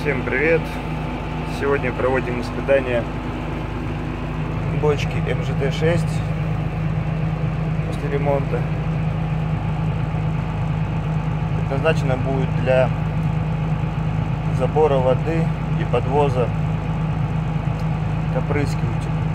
Всем привет! Сегодня проводим испытания бочки МЖТ-6 после ремонта. Предназначена будет для забора воды и подвоза к опрыскивателю.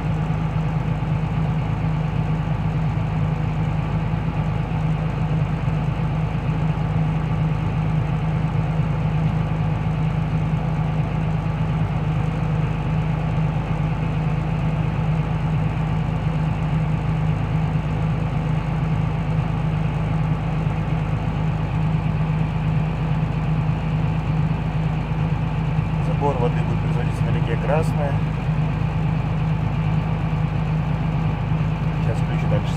Забор воды будет производиться на реке Красная. Сейчас включу дальше.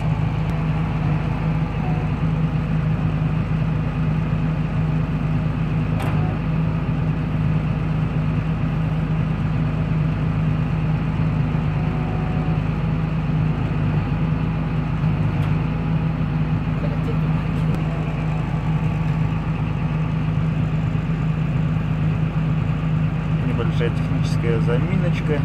Небольшая техническая заминочка.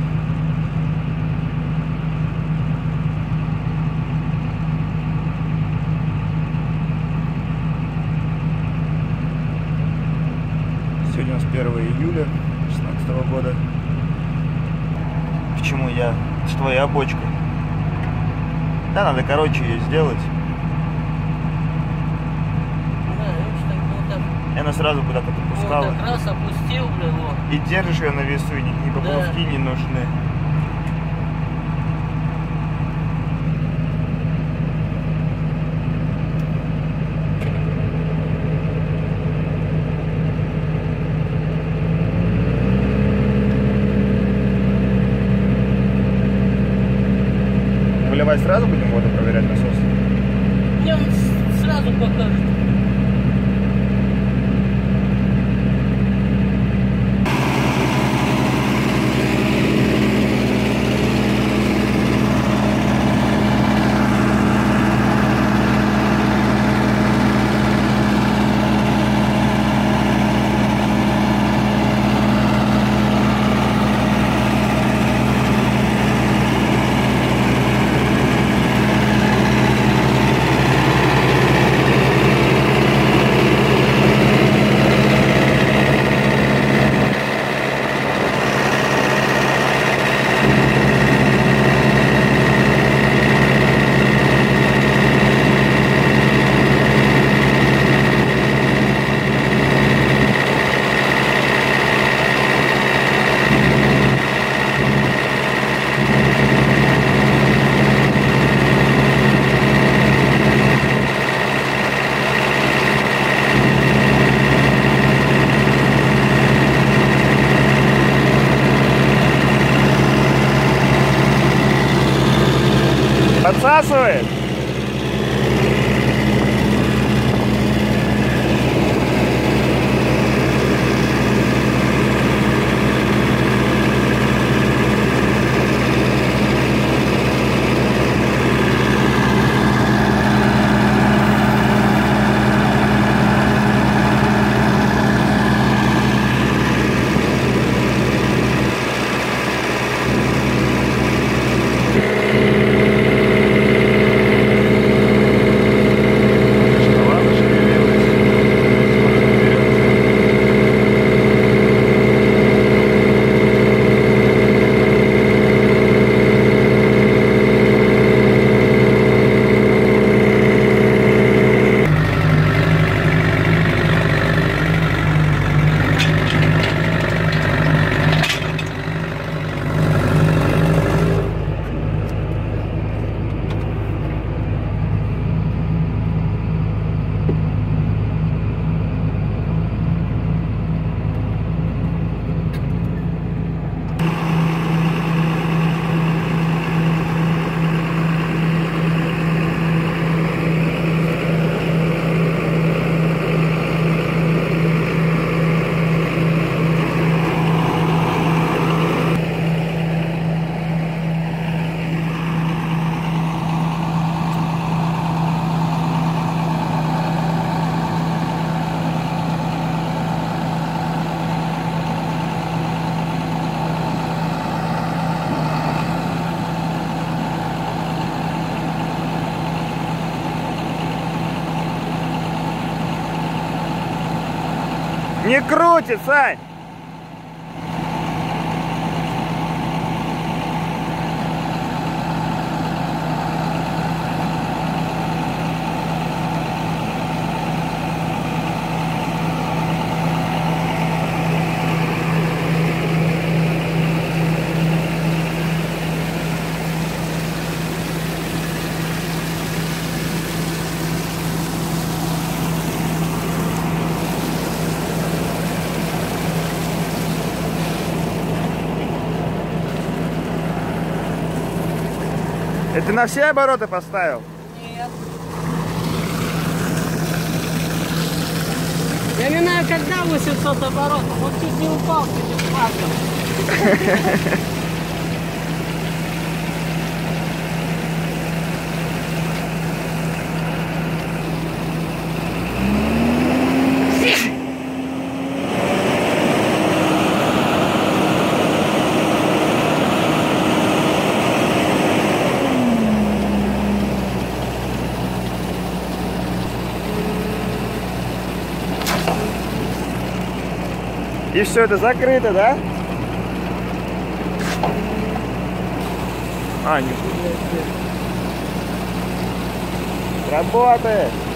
Сегодня у нас 1 июля 2016 года. Почему я? Это твоя бочка. Да, надо короче ее сделать. И она сразу куда-то попускала. Вот, как раз опустил, блин, вот. И держишь ее на весу, и ни поплавки не нужны. Выливать сразу будем воду проверять насос? Мне он сразу покажет. Подсасывает. Не крутит, Сань! Это ты на все обороты поставил? Нет. Я не знаю, когда 800 оборотов. Он чуть не упал перед парком. И все это закрыто, да? А, не работает.